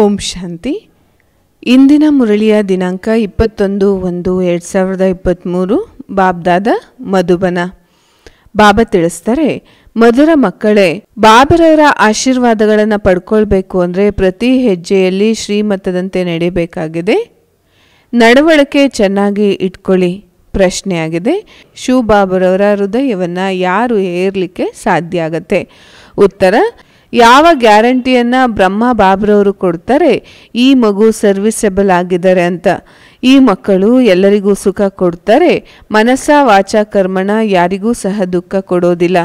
ಓಂ ಶಾಂತಿ. ಇಂದಿನ ಮುರಳಿಯ ದಿನಾಂಕ 21/1/2023. ಬಾಬ್ದಾದ ಮಧುಬನ. ಬಾಬಾ ತಿಳಿಸ್ತಾರೆ, ಮಧುರ ಮಕ್ಕಳೇ, ಬಾಬರವರ ಆಶೀರ್ವಾದಗಳನ್ನು ಪಡ್ಕೊಳ್ಬೇಕು ಅಂದರೆ ಪ್ರತಿ ಹೆಜ್ಜೆಯಲ್ಲಿ ಶ್ರೀಮತದಂತೆ ನಡೀಬೇಕಾಗಿದೆ. ನಡವಳಿಕೆ ಚೆನ್ನಾಗಿ ಇಟ್ಕೊಳ್ಳಿ. ಪ್ರಶ್ನೆಯಾಗಿದೆ, ಶಿವ ಬಾಬರವರ ಹೃದಯವನ್ನು ಯಾರು ಏರ್ಲಿಕ್ಕೆ ಸಾಧ್ಯ ಆಗತ್ತೆ? ಉತ್ತರ, ಯಾವ ಗ್ಯಾರಂಟಿಯನ್ನು ಬ್ರಹ್ಮ ಬಾಬ್ರವರು ಕೊಡ್ತಾರೆ, ಈ ಮಗು ಸರ್ವಿಸಬಲ್ ಆಗಿದ್ದಾರೆ ಅಂತ. ಈ ಮಕ್ಕಳು ಎಲ್ಲರಿಗೂ ಸುಖ ಕೊಡ್ತಾರೆ, ಮನಸ್ಸ ವಾಚ ಕರ್ಮಣ ಯಾರಿಗೂ ಸಹ ದುಃಖ ಕೊಡೋದಿಲ್ಲ.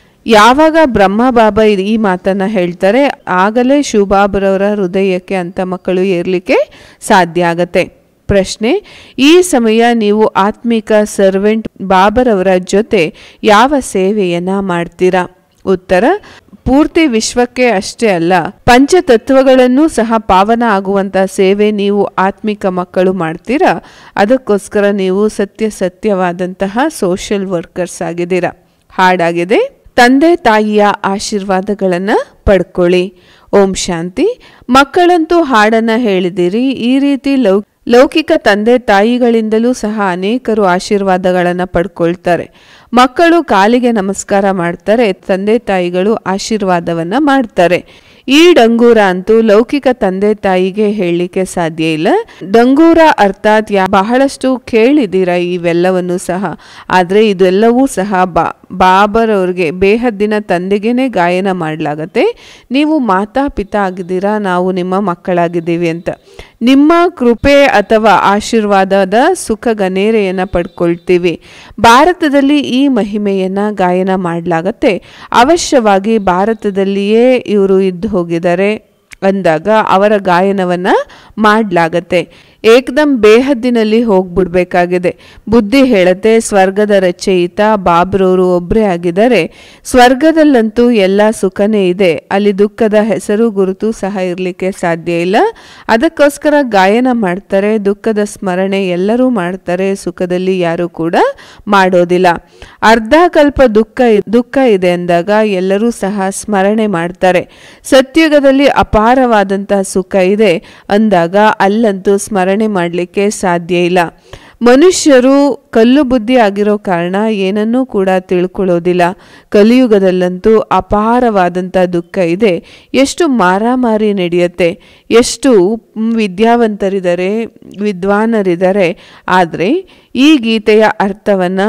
ಯಾವಾಗ ಬ್ರಹ್ಮ ಬಾಬಾ ಈ ಮಾತನ್ನು ಹೇಳ್ತಾರೆ, ಆಗಲೇ ಶಿವಬಾಬರವರ ಹೃದಯಕ್ಕೆ ಅಂಥ ಮಕ್ಕಳು ಏರ್ಲಿಕ್ಕೆ ಸಾಧ್ಯ ಆಗತ್ತೆ. ಪ್ರಶ್ನೆ, ಈ ಸಮಯ ನೀವು ಆತ್ಮಿಕ ಸರ್ವೆಂಟ್ ಬಾಬರವರ ಜೊತೆ ಯಾವ ಸೇವೆಯನ್ನ ಮಾಡ್ತೀರಾ? ಉತ್ತರ, ಪೂರ್ತಿ ವಿಶ್ವಕ್ಕೆ ಅಷ್ಟೇ ಅಲ್ಲ, ಪಂಚತತ್ವಗಳನ್ನು ಸಹ ಪಾವನ ಆಗುವಂಥ ಸೇವೆ ನೀವು ಆತ್ಮಿಕ ಮಕ್ಕಳು ಮಾಡ್ತೀರಾ. ಅದಕ್ಕೋಸ್ಕರ ನೀವು ಸತ್ಯವಾದಂತಹ ಸೋಷಿಯಲ್ ವರ್ಕರ್ಸ್ ಆಗಿದ್ದೀರಾ. ಹಾಡಾಗಿದೆ, ತಂದೆ ತಾಯಿಯ ಆಶೀರ್ವಾದಗಳನ್ನು ಪಡ್ಕೊಳ್ಳಿ. ಓಂ ಶಾಂತಿ. ಮಕ್ಕಳಂತೂ ಹಾಡನ್ನು ಹೇಳಿದಿರಿ. ಈ ರೀತಿ ಲೌಕಿಕ ತಂದೆ ತಾಯಿಗಳಿಂದಲೂ ಸಹ ಅನೇಕರು ಆಶೀರ್ವಾದಗಳನ್ನು ಪಡ್ಕೊಳ್ತಾರೆ. ಮಕ್ಕಳು ಕಾಲಿಗೆ ನಮಸ್ಕಾರ ಮಾಡ್ತಾರೆ, ತಂದೆ ತಾಯಿಗಳು ಆಶೀರ್ವಾದವನ್ನು ಮಾಡ್ತಾರೆ. ಈ ಡಂಗೂರ ಅಂತೂ ಲೌಕಿಕ ತಂದೆ ತಾಯಿಗೆ ಹೇಳಲಿಕ್ಕೆ ಸಾಧ್ಯ ಇಲ್ಲ. ಡಂಗೂರ ಅರ್ಥಾತ್ ಬಹಳಷ್ಟು ಕೇಳಿದ್ದೀರಾ ಇವೆಲ್ಲವನ್ನು ಸಹ. ಆದರೆ ಇದೆಲ್ಲವೂ ಸಹ ಬಾಬರವ್ರಿಗೆ ಬೇಹದ್ದಿನ ತಂದೆಗೇನೆ ಗಾಯನ ಮಾಡಲಾಗತ್ತೆ. ನೀವು ಮಾತಾ ಪಿತಾ ಆಗಿದ್ದೀರಾ, ನಾವು ನಿಮ್ಮ ಮಕ್ಕಳಾಗಿದ್ದೀವಿ ಅಂತ. ನಿಮ್ಮ ಕೃಪೆ ಅಥವಾ ಆಶೀರ್ವಾದದ ಸುಖ ಗನೇರೆಯನ್ನು ಪಡ್ಕೊಳ್ತೀವಿ. ಭಾರತದಲ್ಲಿ ಈ ಮಹಿಮೆಯನ್ನು ಗಾಯನ ಮಾಡಲಾಗತ್ತೆ. ಅವಶ್ಯವಾಗಿ ಭಾರತದಲ್ಲಿಯೇ ಇವರು ಇದ್ದು ಹೋಗಿದ್ದಾರೆ ಅಂದಾಗ ಅವರ ಗಾಯನವನ್ನು ಮಾಡಲಾಗತ್ತೆ. ಏಕದಮ್ ಬೇಹದ್ದಿನಲ್ಲಿ ಹೋಗ್ಬಿಡ್ಬೇಕಾಗಿದೆ. ಬುದ್ಧಿ ಹೇಳತ್ತೆ, ಸ್ವರ್ಗದ ರಚಯಿತ ಬಾಬ್ರವರು ಒಬ್ಬರೇ ಆಗಿದ್ದಾರೆ. ಸ್ವರ್ಗದಲ್ಲಂತೂ ಎಲ್ಲ ಸುಖನೇ ಇದೆ, ಅಲ್ಲಿ ದುಃಖದ ಹೆಸರು ಗುರುತು ಸಹ ಇರಲಿಕ್ಕೆ ಸಾಧ್ಯ ಇಲ್ಲ. ಅದಕ್ಕೋಸ್ಕರ ಗಾಯನ ಮಾಡ್ತಾರೆ. ದುಃಖದ ಸ್ಮರಣೆ ಎಲ್ಲರೂ ಮಾಡ್ತಾರೆ, ಸುಖದಲ್ಲಿ ಯಾರೂ ಕೂಡ ಮಾಡೋದಿಲ್ಲ. ಅರ್ಧ ಕಲ್ಪ ದುಃಖ ಇದೆ ಅಂದಾಗ ಎಲ್ಲರೂ ಸಹ ಸ್ಮರಣೆ ಮಾಡ್ತಾರೆ. ಸತ್ಯುಗದಲ್ಲಿ ಅಪಾರವಾದಂತಹ ಸುಖ ಇದೆ ಅಂದಾಗ ಅಲ್ಲಂತೂ ಸ್ಮರಣೆ ಮಾಡಲಿಕ್ಕೆ ಸಾಧ್ಯ ಇಲ್ಲ. ಮನುಷ್ಯರು ಕಲ್ಲು ಬುದ್ಧಿ ಆಗಿರೋ ಕಾರಣ ಏನನ್ನೂ ಕೂಡ ತಿಳ್ಕೊಳ್ಳೋದಿಲ್ಲ. ಕಲಿಯುಗದಲ್ಲಂತೂ ಅಪಾರವಾದಂಥ ದುಃಖ ಇದೆ. ಎಷ್ಟು ಮಾರಾಮಾರಿ ನಡೆಯುತ್ತೆ, ಎಷ್ಟು ವಿದ್ಯಾವಂತರಿದ್ದಾರೆ, ವಿದ್ವಾನರಿದ್ದಾರೆ. ಆದರೆ ಈ ಗೀತೆಯ ಅರ್ಥವನ್ನು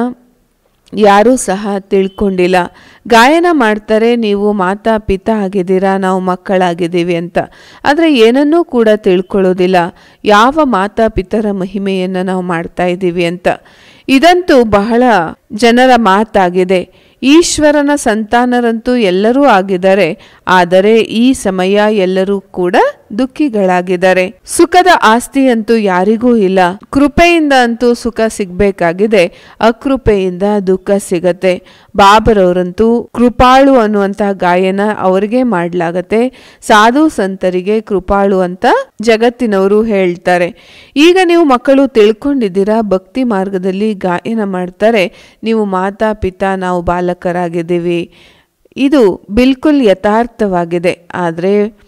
ಯಾರೂ ಸಹ ತಿಳ್ಕೊಂಡಿಲ್ಲ. ಗಾಯನ ಮಾಡ್ತಾರೆ, ನೀವು ಮಾತಾ ಪಿತಾ ಆಗಿದ್ದೀರಾ, ನಾವು ಮಕ್ಕಳಾಗಿದ್ದೀವಿ ಅಂತ. ಆದರೆ ಏನನ್ನೂ ಕೂಡ ತಿಳ್ಕೊಳ್ಳೋದಿಲ್ಲ, ಯಾವ ಮಾತಾ ಪಿತರ ಮಹಿಮೆಯನ್ನು ನಾವು ಮಾಡ್ತಾ ಇದ್ದೀವಿ ಅಂತ. ಇದಂತೂ ಬಹಳ ಜನರ ಮಾತಾಗಿದೆ. ಈಶ್ವರನ ಸಂತಾನರಂತೂ ಎಲ್ಲರೂ ಆಗಿದ್ದಾರೆ. ಆದರೆ ಈ ಸಮಯ ಎಲ್ಲರೂ ಕೂಡ ದುಃಖಿಗಳಾಗಿದ್ದಾರೆ. ಸುಖದ ಆಸ್ತಿಯಂತೂ ಯಾರಿಗೂ ಇಲ್ಲ. ಕೃಪೆಯಿಂದ ಅಂತೂ ಸುಖ ಸಿಗಬೇಕಾಗಿದೆ, ಅಕೃಪೆಯಿಂದ ದುಃಖ ಸಿಗತ್ತೆ. ಬಾಬರವರಂತೂ ಕೃಪಾಳು ಅನ್ನುವಂತಹ ಗಾಯನ ಅವರಿಗೆ ಮಾಡಲಾಗತ್ತೆ. ಸಾಧು ಸಂತರಿಗೆ ಕೃಪಾಳು ಅಂತ ಜಗತ್ತಿನವರು ಹೇಳ್ತಾರೆ. ಈಗ ನೀವು ಮಕ್ಕಳು ತಿಳ್ಕೊಂಡಿದ್ದೀರಾ, ಭಕ್ತಿ ಮಾರ್ಗದಲ್ಲಿ ಗಾಯನ ಮಾಡ್ತಾರೆ, ನೀವು ಮಾತಾ ಪಿತಾ, ನಾವು ಬಾಲಕರಾಗಿದ್ದೀವಿ. ಇದು ಬಿಲ್ಕುಲ್ ಯಥಾರ್ಥವಾಗಿದೆ. ಆದರೆ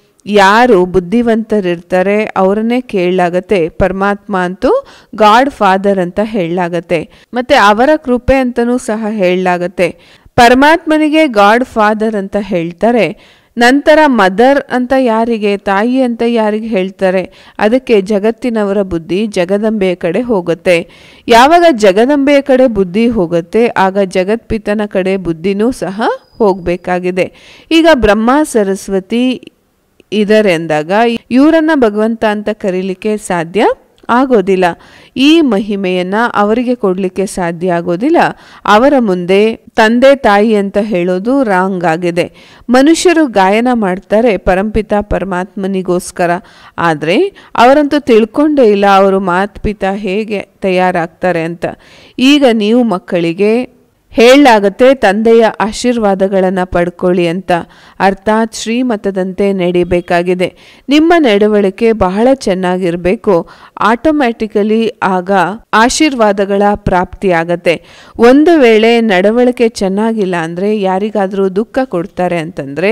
ಯಾರು ಬುದ್ಧಿವಂತರಿರ್ತಾರೆ ಅವರನ್ನೇ ಕೇಳಲಾಗತ್ತೆ. ಪರಮಾತ್ಮ ಅಂತೂ ಗಾಡ್ ಫಾದರ್ ಅಂತ ಹೇಳಲಾಗತ್ತೆ, ಮತ್ತೆ ಅವರ ಕೃಪೆ ಅಂತನೂ ಸಹ ಹೇಳಲಾಗತ್ತೆ. ಪರಮಾತ್ಮನಿಗೆ ಗಾಡ್ ಫಾದರ್ ಅಂತ ಹೇಳ್ತಾರೆ. ನಂತರ ಮದರ್ ಅಂತ ಯಾರಿಗೆ, ತಾಯಿ ಅಂತ ಯಾರಿಗೆ ಹೇಳ್ತಾರೆ? ಅದಕ್ಕೆ ಜಗತ್ತಿನವರ ಬುದ್ಧಿ ಜಗದಂಬೆಯ ಕಡೆ ಹೋಗುತ್ತೆ. ಯಾವಾಗ ಜಗದಂಬೆಯ ಕಡೆ ಬುದ್ಧಿ ಹೋಗುತ್ತೆ, ಆಗ ಜಗತ್ಪಿತನ ಕಡೆ ಬುದ್ಧಿನೂ ಸಹ ಹೋಗಬೇಕಾಗಿದೆ. ಈಗ ಬ್ರಹ್ಮ ಸರಸ್ವತಿ ಇದ್ದಾರೆ ಅಂದಾಗ ಇವರನ್ನ ಭಗವಂತ ಅಂತ ಕರೀಲಿಕ್ಕೆ ಸಾಧ್ಯ ಆಗೋದಿಲ್ಲ. ಈ ಮಹಿಮೆಯನ್ನ ಅವರಿಗೆ ಕೊಡಲಿಕ್ಕೆ ಸಾಧ್ಯ ಆಗೋದಿಲ್ಲ. ಅವರ ಮುಂದೆ ತಂದೆ ತಾಯಿ ಅಂತ ಹೇಳೋದು ರಾಂಗ್ ಆಗಿದೆ. ಮನುಷ್ಯರು ಗಾಯನ ಮಾಡ್ತಾರೆ ಪರಂಪಿತ ಪರಮಾತ್ಮನಿಗೋಸ್ಕರ. ಆದರೆ ಅವರಂತೂ ತಿಳ್ಕೊಂಡೇ ಇಲ್ಲ ಅವರು ಮಾತ್ಪಿತಾ ಹೇಗೆ ತಯಾರಾಗ್ತಾರೆ ಅಂತ. ಈಗ ನೀವು ಮಕ್ಕಳಿಗೆ ಹೇಳಲಾಗತ್ತೆ, ತಂದೆಯ ಆಶೀರ್ವಾದಗಳನ್ನು ಪಡ್ಕೊಳ್ಳಿ ಅಂತ. ಅರ್ಥಾತ್ ಶ್ರೀಮತದಂತೆ ನಡಿಬೇಕಾಗಿದೆ. ನಿಮ್ಮ ನಡವಳಿಕೆ ಬಹಳ ಚೆನ್ನಾಗಿರಬೇಕು. ಆಟೋಮ್ಯಾಟಿಕಲಿ ಆಗ ಆಶೀರ್ವಾದಗಳ ಪ್ರಾಪ್ತಿಯಾಗತ್ತೆ. ಒಂದು ವೇಳೆ ನಡವಳಿಕೆ ಚೆನ್ನಾಗಿಲ್ಲ ಅಂದರೆ, ಯಾರಿಗಾದರೂ ದುಃಖ ಕೊಡ್ತಾರೆ ಅಂತಂದರೆ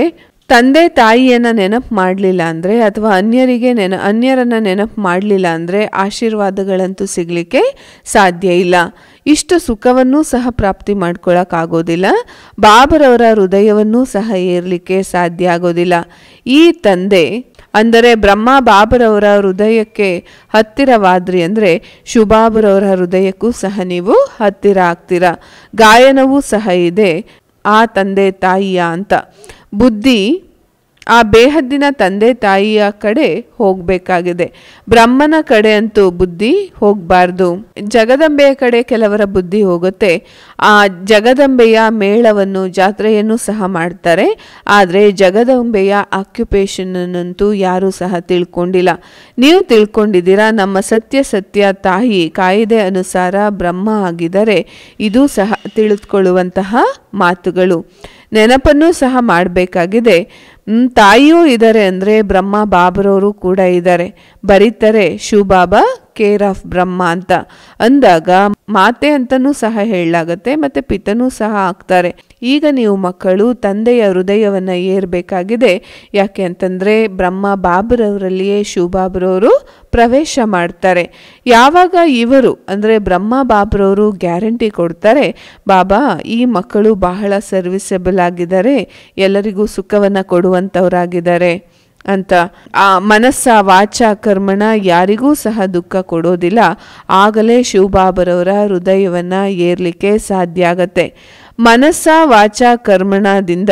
ತಂದೆ ತಾಯಿಯನ್ನ ನೆನಪು ಮಾಡಲಿಲ್ಲ ಅಂದರೆ ಅಥವಾ ಅನ್ಯರನ್ನ ನೆನಪು ಮಾಡಲಿಲ್ಲ ಅಂದರೆ ಆಶೀರ್ವಾದಗಳಂತೂ ಸಿಗಲಿಕ್ಕೆ ಸಾಧ್ಯ ಇಲ್ಲ. ಇಷ್ಟು ಸುಖವನ್ನೂ ಸಹ ಪ್ರಾಪ್ತಿ ಮಾಡ್ಕೊಳ್ಳೋಕ್ಕಾಗೋದಿಲ್ಲ. ಬಾಬರವರ ಹೃದಯವನ್ನೂ ಸಹ ಏರಲಿಕ್ಕೆ ಸಾಧ್ಯ ಆಗೋದಿಲ್ಲ. ಈ ತಂದೆ ಅಂದರೆ ಬ್ರಹ್ಮ ಬಾಬರವರ ಹೃದಯಕ್ಕೆ ಹತ್ತಿರವಾದ್ರಿ ಅಂದರೆ ಶುಭಾಬರವರ ಹೃದಯಕ್ಕೂ ಸಹ ನೀವು ಹತ್ತಿರ ಆಗ್ತೀರಾ. ಗಾಯನವೂ ಸಹ ಇದೆ ಆ ತಂದೆ ತಾಯಿಯ ಅಂತ. ಬುದ್ಧಿ ಆ ಬೇಹದ್ದಿನ ತಂದೆ ತಾಯಿಯ ಕಡೆ ಹೋಗಬೇಕಾಗಿದೆ. ಬ್ರಹ್ಮನ ಕಡೆ ಅಂತೂ ಬುದ್ಧಿ ಹೋಗಬಾರ್ದು. ಜಗದಂಬೆಯ ಕಡೆ ಕೆಲವರ ಬುದ್ಧಿ ಹೋಗುತ್ತೆ. ಆ ಜಗದಂಬೆಯ ಮೇಳವನ್ನು ಜಾತ್ರೆಯನ್ನು ಸಹ ಮಾಡ್ತಾರೆ. ಆದರೆ ಜಗದಂಬೆಯ ಆಕ್ಯುಪೇಷನ್ನಂತೂ ಯಾರೂ ಸಹ ತಿಳ್ಕೊಂಡಿಲ್ಲ. ನೀವು ತಿಳ್ಕೊಂಡಿದ್ದೀರಾ, ನಮ್ಮ ಸತ್ಯ ತಾಯಿ ಕಾಯಿದೆ ಅನುಸಾರ ಬ್ರಹ್ಮ ಆಗಿದ್ದಾರೆ. ಇದು ಸಹ ತಿಳಿದುಕೊಳ್ಳುವಂತಹ ಮಾತುಗಳು. ನೆನಪನ್ನು ಸಹ ಮಾಡಬೇಕಾಗಿದೆ. ತಾಯಿಯೂ ಇದ್ದಾರೆ ಅಂದರೆ ಬ್ರಹ್ಮ ಬಾಬರವರು ಕೂಡ ಇದ್ದಾರೆ. ಬರೀತಾರೆ ಶಿವಬಾಬಾ ಕೇರ್ ಆಫ್ ಬ್ರಹ್ಮ ಅಂತ ಅಂದಾಗ ಮಾತೆ ಅಂತನೂ ಸಹ ಹೇಳಲಾಗತ್ತೆ, ಮತ್ತೆ ಪಿತನೂ ಸಹ ಆಗ್ತಾರೆ. ಈಗ ನೀವು ಮಕ್ಕಳು ತಂದೆಯ ಹೃದಯವನ್ನ ಏರ್ಬೇಕಾಗಿದೆ. ಯಾಕೆ ಅಂತಂದ್ರೆ ಬ್ರಹ್ಮ ಬಾಬರವರಲ್ಲಿಯೇ ಶಿವಬಾಬರವರು ಪ್ರವೇಶ ಮಾಡ್ತಾರೆ. ಯಾವಾಗ ಇವರು ಅಂದ್ರೆ ಬ್ರಹ್ಮ ಬಾಬರವರು ಗ್ಯಾರಂಟಿ ಕೊಡ್ತಾರೆ, ಬಾಬಾ ಈ ಮಕ್ಕಳು ಬಹಳ ಸರ್ವಿಸಬಲ್ ಆಗಿದ್ದಾರೆ, ಎಲ್ಲರಿಗೂ ಸುಖವನ್ನ ಕೊಡುವಂತವರಾಗಿದ್ದಾರೆ ಅಂತ, ಆ ಮನಸ್ಸ ವಾಚ ಕರ್ಮಣ ಯಾರಿಗೂ ಸಹ ದುಃಖ ಕೊಡೋದಿಲ್ಲ. ಆಗಲೇ ಶಿವಬಾಬರವರ ಹೃದಯವನ್ನ ಏರ್ಲಿಕ್ಕೆ ಸಾಧ್ಯ ಆಗತ್ತೆ. ಮನಸ್ಸ ವಾಚ ಕರ್ಮಣದಿಂದ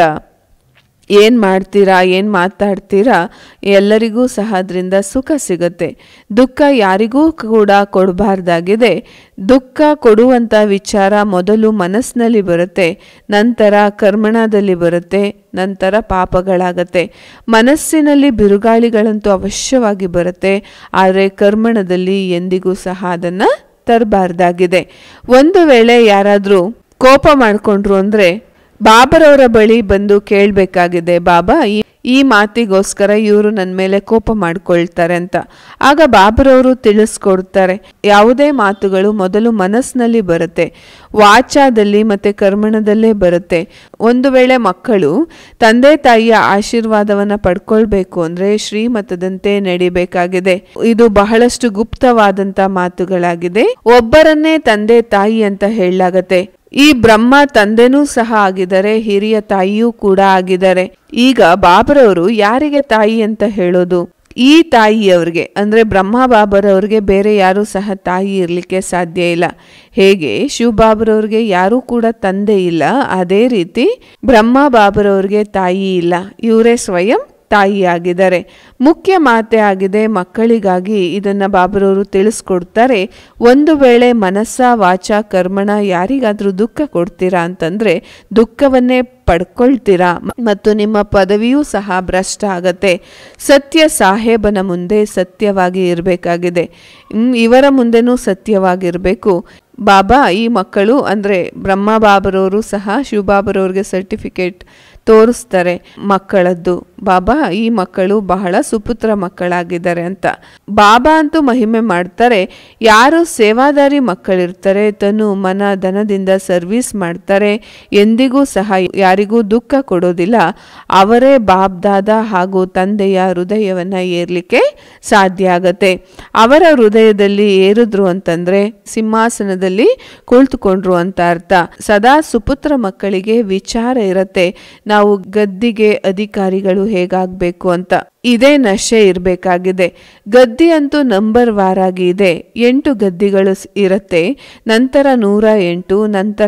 ಏನು ಮಾಡ್ತೀರಾ, ಏನು ಮಾತಾಡ್ತೀರಾ, ಎಲ್ಲರಿಗೂ ಸಹ ಅದರಿಂದ ಸುಖ ಸಿಗುತ್ತೆ. ದುಃಖ ಯಾರಿಗೂ ಕೂಡ ಕೊಡಬಾರ್ದಾಗಿದೆ. ದುಃಖ ಕೊಡುವಂಥ ವಿಚಾರ ಮೊದಲು ಮನಸ್ಸಿನಲ್ಲಿ ಬರುತ್ತೆ, ನಂತರ ಕರ್ಮಣದಲ್ಲಿ ಬರುತ್ತೆ, ನಂತರ ಪಾಪಗಳಾಗತ್ತೆ. ಮನಸ್ಸಿನಲ್ಲಿ ಬಿರುಗಾಳಿಗಳಂತೂ ಅವಶ್ಯವಾಗಿ ಬರುತ್ತೆ, ಆದರೆ ಕರ್ಮಣದಲ್ಲಿ ಎಂದಿಗೂ ಸಹ ಅದನ್ನು ತರಬಾರ್ದಾಗಿದೆ. ಒಂದು ವೇಳೆ ಯಾರಾದರೂ ಕೋಪ ಮಾಡಿಕೊಂಡ್ರು ಅಂದರೆ ಬಾಬರವರ ಬಳಿ ಬಂದು ಕೇಳಬೇಕಾಗಿದೆ, ಬಾಬಾ ಈ ಮಾತಿಗೋಸ್ಕರ ಇವರು ನನ್ನ ಮೇಲೆ ಕೋಪ ಮಾಡ್ಕೊಳ್ತಾರೆ ಅಂತ. ಆಗ ಬಾಬರವರು ತಿಳಿಸ್ಕೊಡ್ತಾರೆ, ಯಾವುದೇ ಮಾತುಗಳು ಮೊದಲು ಮನಸ್ಸಿನಲ್ಲಿ ಬರುತ್ತೆ, ವಾಚಾದಲ್ಲಿ ಮತ್ತೆ ಕರ್ಮಣದಲ್ಲೇ ಬರುತ್ತೆ. ಒಂದು ವೇಳೆ ಮಕ್ಕಳು ತಂದೆ ತಾಯಿಯ ಆಶೀರ್ವಾದವನ್ನ ಪಡ್ಕೊಳ್ಬೇಕು ಅಂದ್ರೆ ಶ್ರೀಮತದಂತೆ ನಡಿಬೇಕಾಗಿದೆ. ಇದು ಬಹಳಷ್ಟು ಗುಪ್ತವಾದಂತ ಮಾತುಗಳಾಗಿದೆ. ಒಬ್ಬರನ್ನೇ ತಂದೆ ತಾಯಿ ಅಂತ ಹೇಳಲಾಗತ್ತೆ. ಈ ಬ್ರಹ್ಮ ತಂದೆನೂ ಸಹ ಆಗಿದ್ದಾರೆ, ಹಿರಿಯ ತಾಯಿಯೂ ಕೂಡ ಆಗಿದ್ದಾರೆ. ಈಗ ಬಾಬರವರು ಯಾರಿಗೆ ತಾಯಿ ಅಂತ ಹೇಳೋದು? ಈ ತಾಯಿಯವ್ರಿಗೆ ಅಂದ್ರೆ ಬ್ರಹ್ಮ ಬಾಬರವ್ರಿಗೆ ಬೇರೆ ಯಾರೂ ಸಹ ತಾಯಿ ಇರಲಿಕ್ಕೆ ಸಾಧ್ಯ ಇಲ್ಲ. ಹೇಗೆ ಶಿವಬಾಬರವ್ರಿಗೆ ಯಾರೂ ಕೂಡ ತಂದೆ ಇಲ್ಲ, ಅದೇ ರೀತಿ ಬ್ರಹ್ಮ ಬಾಬರವ್ರಿಗೆ ತಾಯಿ ಇಲ್ಲ, ಇವರೇ ಸ್ವಯಂ ತಾಯಿಯಾಗಿದ್ದಾರೆ. ಮುಖ್ಯ ಮಾತೆ ಆಗಿದೆ ಮಕ್ಕಳಿಗಾಗಿ ಇದನ್ನ ಬಾಬರವರು ತಿಳಿಸ್ಕೊಡ್ತಾರೆ. ಒಂದು ವೇಳೆ ಮನಸ್ಸ ವಾಚ ಕರ್ಮಣ ಯಾರಿಗಾದ್ರೂ ದುಃಖ ಕೊಡ್ತೀರಾ ಅಂತಂದ್ರೆ ದುಃಖವನ್ನೇ ಪಡ್ಕೊಳ್ತೀರಾ ಮತ್ತು ನಿಮ್ಮ ಪದವಿಯೂ ಸಹ ಭ್ರಷ್ಟ ಆಗತ್ತೆ. ಸತ್ಯ ಸಾಹೇಬನ ಮುಂದೆ ಸತ್ಯವಾಗಿ ಇರಬೇಕಾಗಿದೆ, ಇವರ ಮುಂದೆನೂ ಸತ್ಯವಾಗಿರಬೇಕು. ಬಾಬಾ ಈ ಮಕ್ಕಳು ಅಂದ್ರೆ ಬ್ರಹ್ಮ ಬಾಬರವರು ಸಹ ಶಿವಬಾಬರವ್ರಿಗೆ ಸರ್ಟಿಫಿಕೇಟ್ ತೋರಿಸ್ತಾರೆ ಮಕ್ಕಳದ್ದು, ಬಾಬಾ ಈ ಮಕ್ಕಳು ಬಹಳ ಸುಪುತ್ರ ಮಕ್ಕಳಾಗಿದ್ದಾರೆ ಅಂತ. ಬಾಬಾ ಅಂತೂ ಮಹಿಮೆ ಮಾಡ್ತಾರೆ. ಯಾರು ಸೇವಾದಾರಿ ಮಕ್ಕಳಿರ್ತಾರೆ, ತನು ಮನ ಧನದಿಂದ ಸರ್ವಿಸ್ ಮಾಡ್ತಾರೆ, ಎಂದಿಗೂ ಸಹ ಯಾರಿಗೂ ದುಃಖ ಕೊಡೋದಿಲ್ಲ, ಅವರೇ ಬಾಬ್ದಾದ ಹಾಗೂ ತಂದೆಯ ಹೃದಯವನ್ನ ಏರ್ಲಿಕ್ಕೆ ಸಾಧ್ಯ ಆಗತ್ತೆ. ಅವರ ಹೃದಯದಲ್ಲಿ ಏರಿದ್ರು ಅಂತಂದ್ರೆ ಸಿಂಹಾಸನದಲ್ಲಿ ಕುಳಿತುಕೊಂಡ್ರು ಅಂತ ಅರ್ಥ. ಸದಾ ಸುಪುತ್ರ ಮಕ್ಕಳಿಗೆ ವಿಚಾರ ಇರತ್ತೆ, ನಾವು ಗದ್ದಿಗೆ ಅಧಿಕಾರಿಗಳು ಹೇಗಾಗಬೇಕು ಅಂತ. ಇದೇ ನಶೆ ಇರಬೇಕಾಗಿದೆ. ಗದ್ದಿ ಅಂತೂ ನಂಬರ್ ವಾರಾಗಿ ಇದೆ, 8 ಗದ್ದಿಗಳು ಇರತ್ತೆ, ನಂತರ 108, ನಂತರ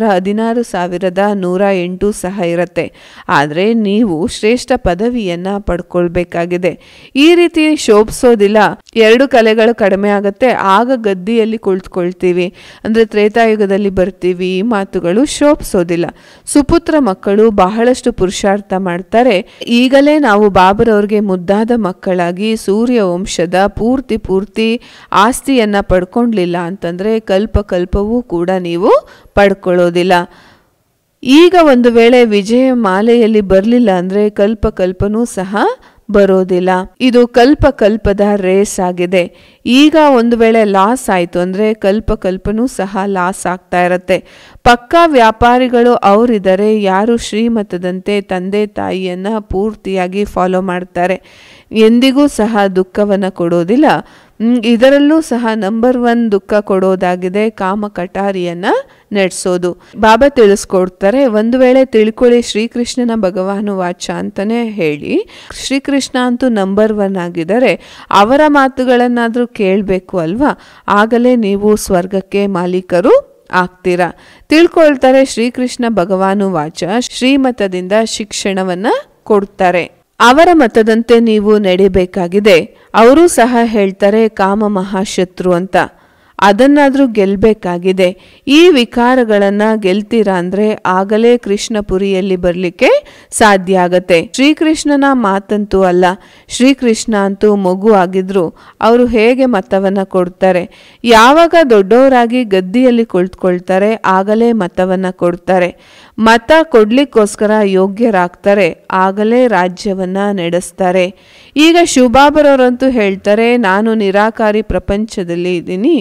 16,108 ಸಹ ಇರತ್ತೆ. ಆದರೆ ನೀವು ಶ್ರೇಷ್ಠ ಪದವಿಯನ್ನ ಪಡ್ಕೊಳ್ಬೇಕಾಗಿದೆ. ಈ ರೀತಿ ಶೋಭಿಸೋದಿಲ್ಲ, 2 ಕಲೆಗಳು ಕಡಿಮೆ ಆಗತ್ತೆ, ಆಗ ಗದ್ದಿಯಲ್ಲಿ ಕುಳಿತುಕೊಳ್ತೀವಿ ಅಂದ್ರೆ ತ್ರೇತಾಯುಗದಲ್ಲಿ ಬರ್ತೀವಿ. ಈ ಮಾತುಗಳು ಶೋಭಿಸೋದಿಲ್ಲ. ಸುಪುತ್ರ ಮಕ್ಕಳು ಬಹಳಷ್ಟು ಪುರುಷಾರ್ಥ ಮಾಡ್ತಾರೆ. ಈಗಲೇ ನಾವು ಬಾಬರವ್ರಿಗೆ ಮುದ್ದಾದ ಮಕ್ಕಳಾಗಿ ಸೂರ್ಯ ವಂಶದ ಪೂರ್ತಿ ಆಸ್ತಿಯನ್ನ ಪಡ್ಕೊಂಡ್ಲಿಲ್ಲ ಅಂತಂದ್ರೆ ಕಲ್ಪವೂ ಕೂಡ ನೀವು ಪಡ್ಕೊಳ್ಳೋದಿಲ್ಲ. ಈಗ ಒಂದು ವೇಳೆ ವಿಜಯ ಮಾಲೆಯಲ್ಲಿ ಬರಲಿಲ್ಲ ಅಂದ್ರೆ ಕಲ್ಪನೂ ಸಹ ಬರೋದಿಲ್ಲ. ಇದು ಕಲ್ಪದ ರೇಸ್ ಆಗಿದೆ. ಈಗ ಒಂದು ವೇಳೆ ಲಾಸ್ ಆಯಿತು ಅಂದರೆ ಕಲ್ಪನೂ ಸಹ ಲಾಸ್ ಆಗ್ತಾ ಇರತ್ತೆ. ಪಕ್ಕಾ ವ್ಯಾಪಾರಿಗಳು ಅವರಿದ್ದಾರೆ, ಯಾರು ಶ್ರೀಮತದಂತೆ ತಂದೆ ತಾಯಿಯನ್ನು ಪೂರ್ತಿಯಾಗಿ ಫಾಲೋ ಮಾಡ್ತಾರೆ, ಎಂದಿಗೂ ಸಹ ದುಃಖವನ್ನು ಕೊಡೋದಿಲ್ಲ. ಇದರಲ್ಲೂ ಸಹ ನಂಬರ್ 1 ದುಃಖ ಕೊಡೋದಾಗಿದೆ ಕಾಮ ಕಟಾರಿಯನ್ನು ನಡೆಸೋದು. ಬಾಬಾ ತಿಳಿಸ್ಕೊಡ್ತಾರೆ, ಒಂದು ವೇಳೆ ತಿಳ್ಕೊಳ್ಳಿ ಶ್ರೀಕೃಷ್ಣನ ಭಗವಾನು ವಾಚ ಅಂತಾನೆ ಹೇಳಿ, ಶ್ರೀಕೃಷ್ಣ ಅಂತೂ ನಂಬರ್ 1 ಆಗಿದ್ದಾರೆ, ಅವರ ಮಾತುಗಳನ್ನಾದರೂ ಕೇಳಬೇಕು ಅಲ್ವಾ, ಆಗಲೇ ನೀವು ಸ್ವರ್ಗಕ್ಕೆ ಮಾಲೀಕರು ಆಗ್ತೀರಾ. ತಿಳ್ಕೊಳ್ತಾರೆ ಶ್ರೀಕೃಷ್ಣ ಭಗವಾನು ವಾಚ ಶ್ರೀಮತದಿಂದ ಶಿಕ್ಷಣವನ್ನ ಕೊಡ್ತಾರೆ, ಅವರ ಮತದಂತೆ ನೀವು ನಡಿಬೇಕಾಗಿದೆ. ಅವರು ಸಹ ಹೇಳ್ತಾರೆ ಕಾಮ ಮಹಾಶತ್ರು ಅಂತ, ಅದನ್ನಾದ್ರೂ ಗೆಲ್ಬೇಕಾಗಿದೆ. ಈ ವಿಕಾರಗಳನ್ನ ಗೆಲ್ತೀರಾ ಅಂದ್ರೆ ಆಗಲೇ ಕೃಷ್ಣಪುರಿಯಲ್ಲಿ ಬರ್ಲಿಕ್ಕೆ ಸಾಧ್ಯ ಆಗತ್ತೆ. ಶ್ರೀಕೃಷ್ಣನ ಮಾತಂತೂ ಅಲ್ಲ, ಶ್ರೀಕೃಷ್ಣ ಅಂತೂ ಮಗು ಆಗಿದ್ರು ಅವರು ಹೇಗೆ ಮತವನ್ನ ಕೊಡ್ತಾರೆ, ಯಾವಾಗ ದೊಡ್ಡವರಾಗಿ ಗದ್ದಿಯಲ್ಲಿ ಕುಳಿತುಕೊಳ್ತಾರೆ ಆಗಲೇ ಮತವನ್ನ ಕೊಡ್ತಾರೆ. ಮತ ಕೊಡ್ಲಿಕ್ಕೋಸ್ಕರ ಯೋಗ್ಯರಾಗ್ತಾರೆ, ಆಗಲೇ ರಾಜ್ಯವನ್ನ ನಡೆಸ್ತಾರೆ. ಈಗ ಶಿವಬಾಬರವರಂತೂ ಹೇಳ್ತಾರೆ, ನಾನು ನಿರಾಕಾರಿ ಪ್ರಪಂಚದಲ್ಲಿ ಇದ್ದೀನಿ,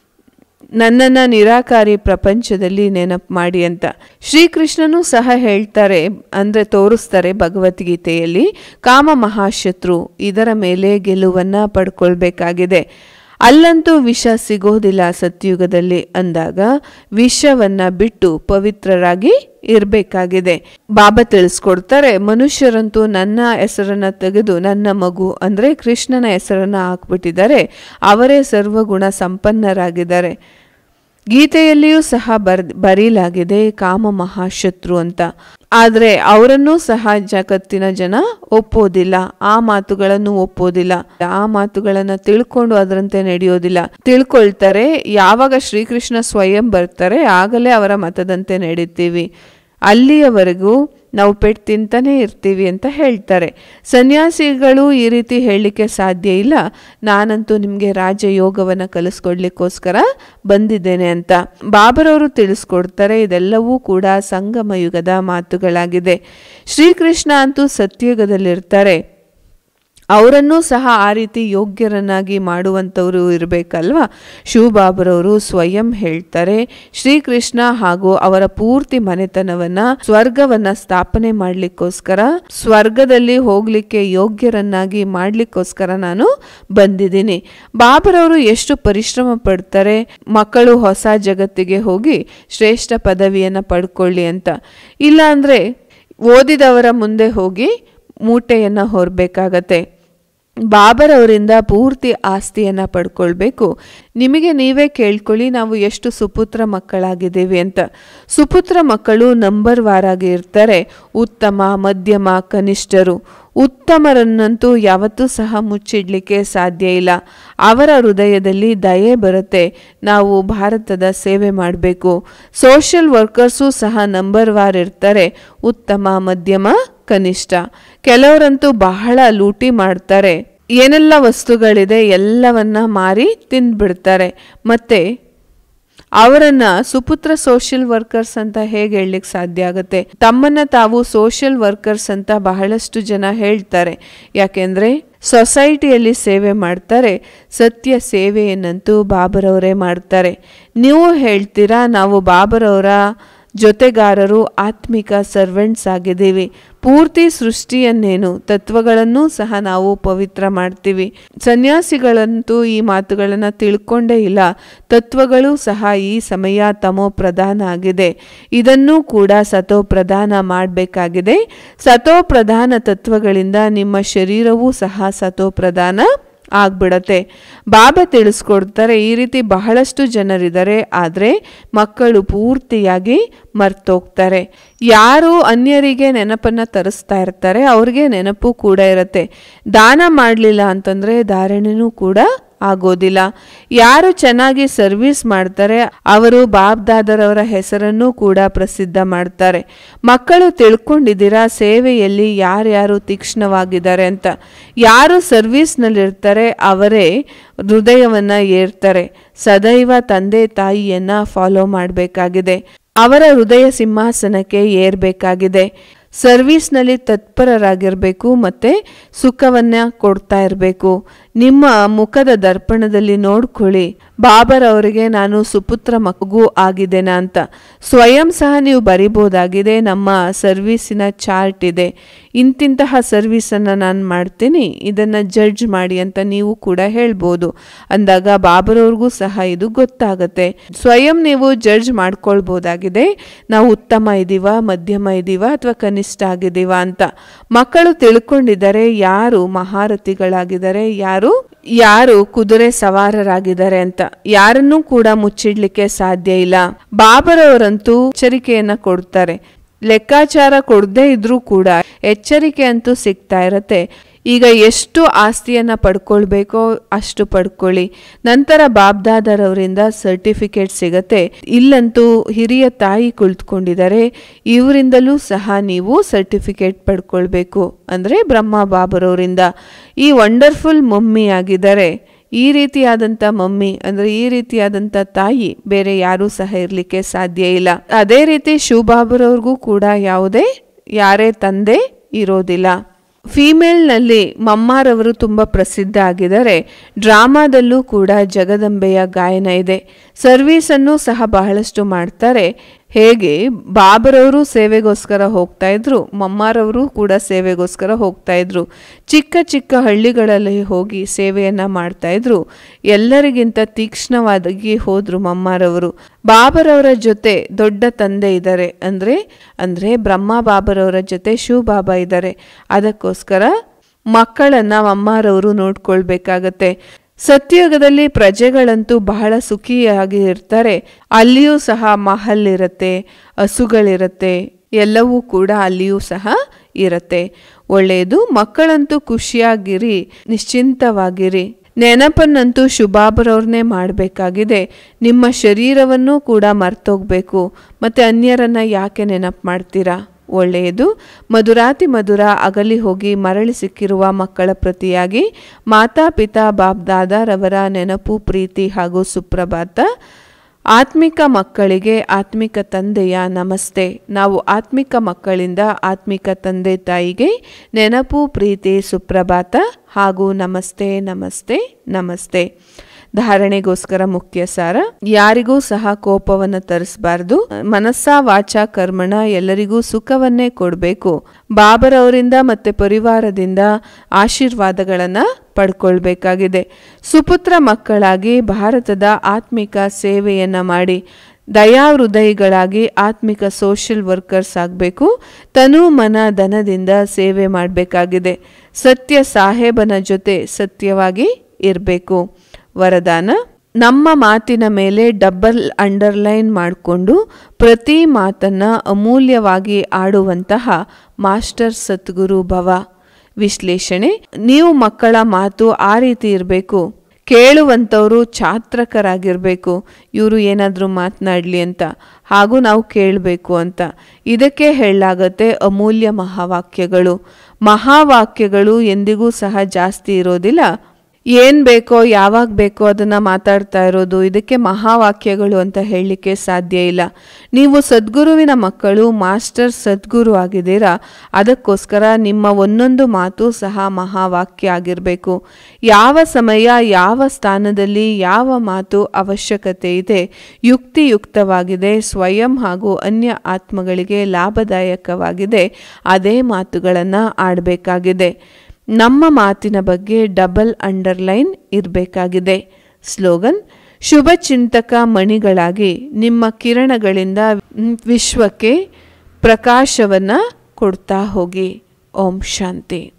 ನನ್ನನ್ನು ನಿರಾಕಾರಿ ಪ್ರಪಂಚದಲ್ಲಿ ನೆನಪು ಮಾಡಿ ಅಂತ. ಶ್ರೀಕೃಷ್ಣನೂ ಸಹ ಹೇಳ್ತಾರೆ, ಅಂದರೆ ತೋರಿಸ್ತಾರೆ ಭಗವದ್ಗೀತೆಯಲ್ಲಿ, ಕಾಮ ಮಹಾಶತ್ರು, ಇದರ ಮೇಲೆ ಗೆಲುವನ್ನು ಪಡ್ಕೊಳ್ಬೇಕಾಗಿದೆ. ಅಲ್ಲಂತೂ ವಿಷ ಸಿಗೋದಿಲ್ಲ ಸತ್ಯುಗದಲ್ಲಿ ಅಂದಾಗ ವಿಷವನ್ನ ಬಿಟ್ಟು ಪವಿತ್ರರಾಗಿ ಇರಬೇಕಾಗಿದೆ. ಬಾಬಾ ತಿಳಿಸ್ಕೊಡ್ತಾರೆ, ಮನುಷ್ಯರಂತೂ ನನ್ನ ಹೆಸರನ್ನ ತೆಗೆದು ನನ್ನ ಮಗು ಅಂದರೆ ಕೃಷ್ಣನ ಹೆಸರನ್ನ ಹಾಕ್ಬಿಟ್ಟಿದ್ದಾರೆ, ಅವರೇ ಸರ್ವಗುಣ ಸಂಪನ್ನರಾಗಿದ್ದಾರೆ. ಗೀತೆಯಲ್ಲಿಯೂ ಸಹ ಬರೀಲಾಗಿದೆ ಕಾಮ ಮಹಾಶತ್ರು ಅಂತ. ಆದರೆ ಅವರನ್ನೂ ಸಹ ಜಗತ್ತಿನ ಜನ ಒಪ್ಪೋದಿಲ್ಲ, ಆ ಮಾತುಗಳನ್ನು ಒಪ್ಪೋದಿಲ್ಲ, ಆ ಮಾತುಗಳನ್ನು ತಿಳ್ಕೊಂಡು ಅದರಂತೆ ನಡೆಯೋದಿಲ್ಲ. ತಿಳ್ಕೊಳ್ತಾರೆ ಯಾವಾಗ ಶ್ರೀಕೃಷ್ಣ ಸ್ವಯಂ ಬರ್ತಾರೆ ಆಗಲೇ ಅವರ ಮತದಂತೆ ನಡೀತೀವಿ, ಅಲ್ಲಿಯವರೆಗೂ ನಾವು ಪೆಟ್ಟು ತಿಂತಾನೆ ಇರ್ತೀವಿ ಅಂತ ಹೇಳ್ತಾರೆ. ಸನ್ಯಾಸಿಗಳು ಈ ರೀತಿ ಹೇಳಲಿಕ್ಕೆ ಸಾಧ್ಯ ಇಲ್ಲ, ನಾನಂತೂ ನಿಮಗೆ ರಾಜಯೋಗವನ್ನು ಕಲಿಸ್ಕೊಡ್ಲಿಕ್ಕೋಸ್ಕರ ಬಂದಿದ್ದೇನೆ ಅಂತ. ಬಾಬರವರು ತಿಳಿಸ್ಕೊಡ್ತಾರೆ, ಇದೆಲ್ಲವೂ ಕೂಡ ಸಂಗಮ ಯುಗದ ಮಾತುಗಳಾಗಿದೆ. ಶ್ರೀಕೃಷ್ಣ ಅಂತೂ ಸತ್ಯಯುಗದಲ್ಲಿರ್ತಾರೆ, ಅವರನ್ನೂ ಸಹ ಆ ರೀತಿ ಯೋಗ್ಯರನ್ನಾಗಿ ಮಾಡುವಂಥವರು ಇರಬೇಕಲ್ವಾ. ಶಿವಬಾಬರವರು ಸ್ವಯಂ ಹೇಳ್ತಾರೆ, ಶ್ರೀಕೃಷ್ಣ ಹಾಗೂ ಅವರ ಪೂರ್ತಿ ಮನೆತನವನ್ನ ಸ್ವರ್ಗವನ್ನ ಸ್ಥಾಪನೆ ಮಾಡ್ಲಿಕ್ಕೋಸ್ಕರ, ಸ್ವರ್ಗದಲ್ಲಿ ಹೋಗ್ಲಿಕ್ಕೆ ಯೋಗ್ಯರನ್ನಾಗಿ ಮಾಡ್ಲಿಕ್ಕೋಸ್ಕರ ನಾನು ಬಂದಿದ್ದೀನಿ. ಬಾಬರವರು ಎಷ್ಟು ಪರಿಶ್ರಮ ಪಡ್ತಾರೆ, ಮಕ್ಕಳು ಹೊಸ ಜಗತ್ತಿಗೆ ಹೋಗಿ ಶ್ರೇಷ್ಠ ಪದವಿಯನ್ನು ಪಡ್ಕೊಳ್ಳಿ ಅಂತ. ಇಲ್ಲ ಅಂದರೆ ಓದಿದವರ ಮುಂದೆ ಹೋಗಿ ಮೂಟೆಯನ್ನು ಹೊರಬೇಕಾಗತ್ತೆ. ಬಾಬರವರಿಂದ ಪೂರ್ತಿ ಆಸ್ತಿಯನ್ನು ಪಡ್ಕೊಳ್ಬೇಕು. ನಿಮಗೆ ನೀವೇ ಕೇಳ್ಕೊಳ್ಳಿ, ನಾವು ಎಷ್ಟು ಸುಪುತ್ರ ಮಕ್ಕಳಾಗಿದ್ದೀವಿ ಅಂತ. ಸುಪುತ್ರ ಮಕ್ಕಳು ನಂಬರ್ ವಾರಾಗಿ ಇರ್ತಾರೆ, ಉತ್ತಮ, ಮಧ್ಯಮ, ಕನಿಷ್ಠರು. ಉತ್ತಮರನ್ನಂತೂ ಯಾವತ್ತೂ ಸಹ ಮುಚ್ಚಿಡ್ಲಿಕ್ಕೆ ಸಾಧ್ಯ ಇಲ್ಲ. ಅವರ ಹೃದಯದಲ್ಲಿ ದಯೆ ಬರುತ್ತೆ, ನಾವು ಭಾರತದ ಸೇವೆ ಮಾಡಬೇಕು. ಸೋಷಿಯಲ್ ವರ್ಕರ್ಸು ಸಹ ನಂಬರ್ ವಾರ್ ಇರ್ತಾರೆ, ಉತ್ತಮ, ಮಧ್ಯಮ, ಕನಿಷ್ಠ. ಕೆಲವರಂತೂ ಬಹಳ ಲೂಟಿ ಮಾಡ್ತಾರೆ, ಏನೆಲ್ಲ ವಸ್ತುಗಳಿದೆ ಎಲ್ಲವನ್ನ ಮಾರಿ ತಿಂದ್ಬಿಡ್ತಾರೆ. ಮತ್ತೆ ಅವರನ್ನ ಸುಪುತ್ರ ಸೋಷಿಯಲ್ ವರ್ಕರ್ಸ್ ಅಂತ ಹೇಗೆ ಹೇಳಲಿಕ್ಕೆ ಸಾಧ್ಯ ಆಗುತ್ತೆ? ತಮ್ಮನ್ನ ತಾವು ಸೋಷಿಯಲ್ ವರ್ಕರ್ಸ್ ಅಂತ ಬಹಳಷ್ಟು ಜನ ಹೇಳ್ತಾರೆ, ಯಾಕೆಂದ್ರೆ ಸೊಸೈಟಿಯಲ್ಲಿ ಸೇವೆ ಮಾಡ್ತಾರೆ. ಸತ್ಯ ಸೇವೆಯನ್ನಂತೂ ಬಾಬರವರೇ ಮಾಡ್ತಾರೆ. ನೀವು ಹೇಳ್ತೀರಾ ನಾವು ಬಾಬರವರ ಜೊತೆಗಾರರು, ಆತ್ಮಿಕ ಸರ್ವೆಂಟ್ಸ್ ಆಗಿದ್ದೀವಿ. ಪೂರ್ತಿ ಸೃಷ್ಟಿಯನ್ನೇನು ತತ್ವಗಳನ್ನೂ ಸಹ ನಾವು ಪವಿತ್ರ ಮಾಡ್ತೀವಿ. ಸನ್ಯಾಸಿಗಳಂತೂ ಈ ಮಾತುಗಳನ್ನು ತಿಳ್ಕೊಂಡೇ ಇಲ್ಲ. ತತ್ವಗಳು ಸಹ ಈ ಸಮಯ ತಮೋ ಪ್ರಧಾನ ಆಗಿದೆ, ಇದನ್ನೂ ಕೂಡ ಸತೋ ಪ್ರಧಾನ ಮಾಡಬೇಕಾಗಿದೆ. ಸತೋ ಪ್ರಧಾನ ತತ್ವಗಳಿಂದ ನಿಮ್ಮ ಶರೀರವೂ ಸಹ ಸತೋ ಪ್ರಧಾನ ಆಗ್ಬಿಡತ್ತೆ. ಬಾಬಾ ತಿಳಿಸ್ಕೊಡ್ತಾರೆ, ಈ ರೀತಿ ಬಹಳಷ್ಟು ಜನರಿದ್ದಾರೆ, ಆದರೆ ಮಕ್ಕಳು ಪೂರ್ತಿಯಾಗಿ ಮರ್ತೋಗ್ತಾರೆ. ಯಾರು ಅನ್ಯರಿಗೆ ನೆನಪನ್ನ ತರಿಸ್ತಾ ಇರ್ತಾರೆ ಅವ್ರಿಗೆ ನೆನಪು ಕೂಡ ಇರುತ್ತೆ. ದಾನ ಮಾಡಲಿಲ್ಲ ಅಂತಂದ್ರೆ ಧಾರಣೆನೂ ಕೂಡ ಆಗೋದಿಲ್ಲ. ಯಾರು ಚೆನ್ನಾಗಿ ಸರ್ವಿಸ್ ಮಾಡ್ತಾರೆ ಅವರು ಬಾಬ್ದಾದರವರ ಹೆಸರನ್ನು ಕೂಡ ಪ್ರಸಿದ್ಧ ಮಾಡ್ತಾರೆ. ಮಕ್ಕಳು ತಿಳ್ಕೊಂಡಿದ್ದೀರಾ ಸೇವೆಯಲ್ಲಿ ಯಾರ್ಯಾರು ತೀಕ್ಷ್ಣವಾಗಿದ್ದಾರೆ ಅಂತ. ಯಾರು ಸರ್ವಿಸ್ನಲ್ಲಿರ್ತಾರೆ ಅವರೇ ಹೃದಯವನ್ನ ಏರ್ತಾರೆ. ಸದೈವ ತಂದೆ ತಾಯಿಯನ್ನ ಫಾಲೋ ಮಾಡಬೇಕಾಗಿದೆ, ಅವರ ಹೃದಯ ಸಿಂಹಾಸನಕ್ಕೆ ಏರ್ಬೇಕಾಗಿದೆ. ಸರ್ವಿಸ್ನಲ್ಲಿ ತತ್ಪರರಾಗಿರಬೇಕು, ಮತ್ತೆ ಸುಖವನ್ನ ಕೊಡ್ತಾ ಇರಬೇಕು. ನಿಮ್ಮ ಮುಖದ ದರ್ಪಣದಲ್ಲಿ ನೋಡ್ಕೊಳ್ಳಿ, ಬಾಬರವರಿಗೆ ನಾನು ಸುಪುತ್ರ ಮಗು ಆಗಿದ್ದೇನಾ ಅಂತ. ಸ್ವಯಂ ಸಹ ನೀವು ಬರಿಬೋದಾಗಿದೆ. ನಮ್ಮ ಸರ್ವೀಸಿನ ಚಾರ್ಟ್ ಇದೆ, ಇಂತಿಂತಹ ಸರ್ವೀಸನ್ನು ನಾನು ಮಾಡ್ತೀನಿ, ಇದನ್ನು ಜಡ್ಜ್ ಮಾಡಿ ಅಂತ ನೀವು ಕೂಡ ಹೇಳ್ಬೋದು. ಅಂದಾಗ ಬಾಬರವ್ರಿಗೂ ಸಹ ಇದು ಗೊತ್ತಾಗತ್ತೆ. ಸ್ವಯಂ ನೀವು ಜಡ್ಜ್ ಮಾಡ್ಕೊಳ್ಬೋದಾಗಿದೆ, ನಾವು ಉತ್ತಮ ಇದ್ದೀವ, ಮಧ್ಯಮ ಇದ್ದೀವ ಅಥವಾ ಕನಿಷ್ಠ ಆಗಿದ್ದೀವ ಅಂತ. ಮಕ್ಕಳು ತಿಳ್ಕೊಂಡಿದ್ದಾರೆ ಯಾರು ಮಹಾರಥಿಗಳಾಗಿದ್ದಾರೆ, ಯಾರು ಕುದುರೆ ಸವಾರರಾಗಿದ್ದಾರೆ ಅಂತ. ಯಾರನ್ನೂ ಕೂಡ ಮುಚ್ಚಿಡ್ಲಿಕ್ಕೆ ಸಾಧ್ಯ ಇಲ್ಲ. ಬಾಬರವರಂತೂ ಎಚ್ಚರಿಕೆಯನ್ನ ಕೊಡ್ತಾರೆ. ಲೆಕ್ಕಾಚಾರ ಕೊಡದೇ ಇದ್ರೂ ಕೂಡ ಎಚ್ಚರಿಕೆ ಅಂತೂ ಸಿಗ್ತಾ ಇರತ್ತೆ. ಈಗ ಎಷ್ಟು ಆಸ್ತಿಯನ್ನ ಪಡ್ಕೊಳ್ಬೇಕೋ ಅಷ್ಟು ಪಡ್ಕೊಳ್ಳಿ. ನಂತರ ಬಾಬ್ದಾದರವರಿಂದ ಸರ್ಟಿಫಿಕೇಟ್ ಸಿಗತ್ತೆ. ಇಲ್ಲಂತೂ ಹಿರಿಯ ತಾಯಿ ಕುಳಿತುಕೊಂಡಿದ್ದಾರೆ, ಇವರಿಂದಲೂ ಸಹ ನೀವು ಸರ್ಟಿಫಿಕೇಟ್ ಪಡ್ಕೊಳ್ಬೇಕು. ಅಂದರೆ ಬ್ರಹ್ಮ ಬಾಬರವರಿಂದ ಈ ವಂಡರ್ಫುಲ್ ಮಮ್ಮಿ ಆಗಿದ್ದಾರೆ. ಈ ರೀತಿಯಾದಂಥ ಮಮ್ಮಿ ಅಂದರೆ ಈ ರೀತಿಯಾದಂಥ ತಾಯಿ ಬೇರೆ ಯಾರೂ ಸಹ ಇರಲಿಕ್ಕೆ ಸಾಧ್ಯ ಇಲ್ಲ. ಅದೇ ರೀತಿ ಶಿವಬಾಬರವ್ರಿಗೂ ಕೂಡ ಯಾರೇ ತಂದೆ ಇರೋದಿಲ್ಲ. ಫೀಮೇಲ್ನಲ್ಲಿ ಮಮ್ಮಾರವರು ತುಂಬ ಪ್ರಸಿದ್ಧ ಆಗಿದ್ದಾರೆ. ಡ್ರಾಮಾದಲ್ಲೂ ಕೂಡ ಜಗದಂಬೆಯ ಗಾಯನ ಇದೆ. ಸರ್ವೀಸನ್ನು ಸಹ ಬಹಳಷ್ಟು ಮಾಡ್ತಾರೆ. ಹೇಗೆ ಬಾಬರವರು ಸೇವೆಗೋಸ್ಕರ ಹೋಗ್ತಾ ಇದ್ರು, ಮಮ್ಮಾರವರು ಕೂಡ ಸೇವೆಗೋಸ್ಕರ ಹೋಗ್ತಾ ಇದ್ರು. ಚಿಕ್ಕ ಚಿಕ್ಕ ಹಳ್ಳಿಗಳಲ್ಲಿ ಹೋಗಿ ಸೇವೆಯನ್ನ ಮಾಡ್ತಾ ಇದ್ರು. ಎಲ್ಲರಿಗಿಂತ ತೀಕ್ಷ್ಣವಾಗಿ ಹೋದ್ರು ಮಮ್ಮಾರವರು. ಬಾಬರವರ ಜೊತೆ ದೊಡ್ಡ ತಂದೆ ಇದ್ದಾರೆ, ಅಂದ್ರೆ ಬ್ರಹ್ಮ ಬಾಬರವರ ಜೊತೆ ಶಿವ ಬಾಬಾ ಇದ್ದಾರೆ. ಅದಕ್ಕೋಸ್ಕರ ಮಕ್ಕಳನ್ನ ಮಮ್ಮಾರವರು ನೋಡ್ಕೊಳ್ಬೇಕಾಗತ್ತೆ. ಸತ್ಯಯುಗದಲ್ಲಿ ಪ್ರಜೆಗಳಂತೂ ಬಹಳ ಸುಖಿಯಾಗಿ ಇರ್ತಾರೆ. ಅಲ್ಲಿಯೂ ಸಹ ಮಹಲ್ ಇರತ್ತೆ, ಹಸುಗಳಿರತ್ತೆ, ಎಲ್ಲವೂ ಕೂಡ ಅಲ್ಲಿಯೂ ಸಹ ಇರತ್ತೆ. ಒಳ್ಳೆಯದು. ಮಕ್ಕಳಂತೂ ಖುಷಿಯಾಗಿರಿ, ನಿಶ್ಚಿಂತವಾಗಿರಿ. ನೆನಪನ್ನಂತೂ ಶುಭಾಬರವ್ರನ್ನೇ ಮಾಡಬೇಕಾಗಿದೆ. ನಿಮ್ಮ ಶರೀರವನ್ನು ಕೂಡ ಮರ್ತೋಗ್ಬೇಕು. ಮತ್ತೆ ಅನ್ಯರನ್ನ ಯಾಕೆ ನೆನಪು ಮಾಡ್ತೀರಾ? ಒಳ್ಳೆಯದು. ಮಧುರಾತಿ ಮಧುರ ಅಗಲಿ ಹೋಗಿ ಮರಳಿ ಸಿಕ್ಕಿರುವ ಮಕ್ಕಳ ಪ್ರತಿಯಾಗಿ ಮಾತಾಪಿತಾ ಬಾಬ್ದಾದಾರವರ ನೆನಪು, ಪ್ರೀತಿ ಹಾಗೂ ಸುಪ್ರಭಾತ. ಆತ್ಮಿಕ ಮಕ್ಕಳಿಗೆ ಆತ್ಮಿಕ ತಂದೆಯ ನಮಸ್ತೆ. ನಾವು ಆತ್ಮಿಕ ಮಕ್ಕಳಿಂದ ಆತ್ಮಿಕ ತಂದೆ ತಾಯಿಗೆ ನೆನಪು, ಪ್ರೀತಿ, ಸುಪ್ರಭಾತ ಹಾಗೂ ನಮಸ್ತೆ ನಮಸ್ತೆ ನಮಸ್ತೆ. ಧಾರಣೆಗೋಸ್ಕರ ಮುಖ್ಯ ಸಾರ: ಯಾರಿಗೂ ಸಹ ಕೋಪವನ್ನು ತರಿಸಬಾರ್ದು. ಮನಸ್ಸ ವಾಚ ಕರ್ಮಣ ಎಲ್ಲರಿಗೂ ಸುಖವನ್ನೇ ಕೊಡಬೇಕು. ಬಾಬರವರಿಂದ ಮತ್ತೆ ಪರಿವಾರದಿಂದ ಆಶೀರ್ವಾದಗಳನ್ನ ಪಡ್ಕೊಳ್ಬೇಕಾಗಿದೆ. ಸುಪುತ್ರ ಮಕ್ಕಳಾಗಿ ಭಾರತದ ಆತ್ಮಿಕ ಸೇವೆಯನ್ನ ಮಾಡಿ ದಯಾಹೃದಯಿಗಳಾಗಿ ಆತ್ಮಿಕ ಸೋಷಿಯಲ್ ವರ್ಕರ್ಸ್ ಆಗಬೇಕು. ತನು ಮನ ಧನದಿಂದ ಸೇವೆ ಮಾಡಬೇಕಾಗಿದೆ. ಸತ್ಯ ಸಾಹೇಬನ ಜೊತೆ ಸತ್ಯವಾಗಿ ಇರಬೇಕು. ವರದಾನ: ನಮ್ಮ ಮಾತಿನ ಮೇಲೆ ಡಬಲ್ ಅಂಡರ್ಲೈನ್ ಮಾಡಿಕೊಂಡು ಪ್ರತಿ ಮಾತನ್ನ ಅಮೂಲ್ಯವಾಗಿ ಆಡುವಂತಹ ಮಾಸ್ಟರ್ ಸದ್ಗುರು ಭವ. ವಿಶ್ಲೇಷಣೆ: ನೀವು ಮಕ್ಕಳ ಮಾತು ಆ ರೀತಿ ಇರಬೇಕು. ಕೇಳುವಂಥವರು ಚಾತ್ರಕರಾಗಿರಬೇಕು. ಇವರು ಏನಾದರೂ ಮಾತನಾಡಲಿ ಅಂತ, ಹಾಗೂ ನಾವು ಕೇಳಬೇಕು ಅಂತ. ಇದಕ್ಕೆ ಹೇಳಲಾಗತ್ತೆ ಅಮೂಲ್ಯ ಮಹಾವಾಕ್ಯಗಳು. ಮಹಾವಾಕ್ಯಗಳು ಎಂದಿಗೂ ಸಹ ಜಾಸ್ತಿ ಇರೋದಿಲ್ಲ. ಏನು ಬೇಕೋ ಯಾವಾಗ ಬೇಕೋ ಅದನ್ನು ಮಾತಾಡ್ತಾ ಇರೋದು, ಇದಕ್ಕೆ ಮಹಾವಾಕ್ಯಗಳು ಅಂತ ಹೇಳಲಿಕ್ಕೆ ಸಾಧ್ಯ ಇಲ್ಲ. ನೀವು ಸದ್ಗುರುವಿನ ಮಕ್ಕಳು, ಮಾಸ್ಟರ್ ಸದ್ಗುರು ಆಗಿದ್ದೀರಾ. ಅದಕ್ಕೋಸ್ಕರ ನಿಮ್ಮ ಒಂದೊಂದು ಮಾತು ಸಹ ಮಹಾವಾಕ್ಯ ಆಗಿರಬೇಕು. ಯಾವ ಸಮಯ, ಯಾವ ಸ್ಥಾನದಲ್ಲಿ ಯಾವ ಮಾತು ಅವಶ್ಯಕತೆ ಇದೆ, ಯುಕ್ತಿಯುಕ್ತವಾಗಿದೆ, ಸ್ವಯಂ ಹಾಗೂ ಅನ್ಯ ಆತ್ಮಗಳಿಗೆ ಲಾಭದಾಯಕವಾಗಿದೆ, ಅದೇ ಮಾತುಗಳನ್ನು ಆಡಬೇಕಾಗಿದೆ. ನಮ್ಮ ಮಾತಿನ ಬಗ್ಗೆ ಡಬಲ್ ಅಂಡರ್ಲೈನ್ ಇರಬೇಕಾಗಿದೆ. ಸ್ಲೋಗನ್: ಶುಭಚಿಂತಕ ಮಣಿಗಳಾಗಿ ನಿಮ್ಮ ಕಿರಣಗಳಿಂದ ವಿಶ್ವಕ್ಕೆ ಪ್ರಕಾಶವನ್ನು ಕೊಡ್ತಾ ಹೋಗಿ. ಓಂ ಶಾಂತಿ.